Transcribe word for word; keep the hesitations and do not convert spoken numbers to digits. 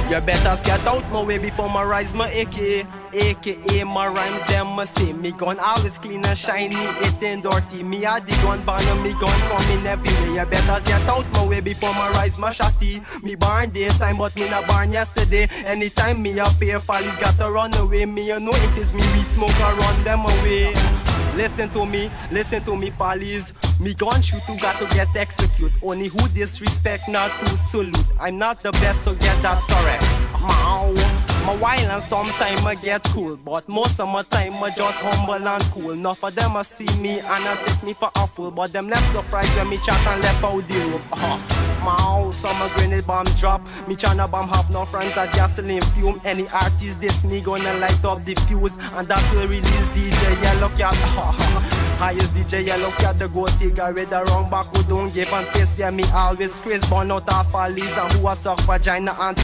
You better get out my way before my rise my A K. A K A my rhymes them must say me gun always clean and shiny, it ain't dirty. Me a the gun banner, me gun coming everywhere. You better get out my way before my rise my shotty. Me born daytime but me not born yesterday. Anytime me a pay follies got to run away. Me you know it is me we smoke and run them away. Listen to me, listen to me follies. Me gun shoot who got to get execute. Only who disrespect not to salute. I'm not the best so get that correct. Mow. My while and sometime I get cool, but most of my time I just humble and cool. Enough of them I see me and I take me for a fool, but them left surprised when me chat and left out the room. Uh-huh. Mow, some a grenade bombs drop. Me China bomb have no friends as gasoline fume. Any artist this me gonna light up the fuse, and that will release D J Yellow Cat. Highest D J Yellow Cat, the gold digger with the wrong back who don't give and piss. Yeah, me always crazy, born out of follies and who a suck vagina and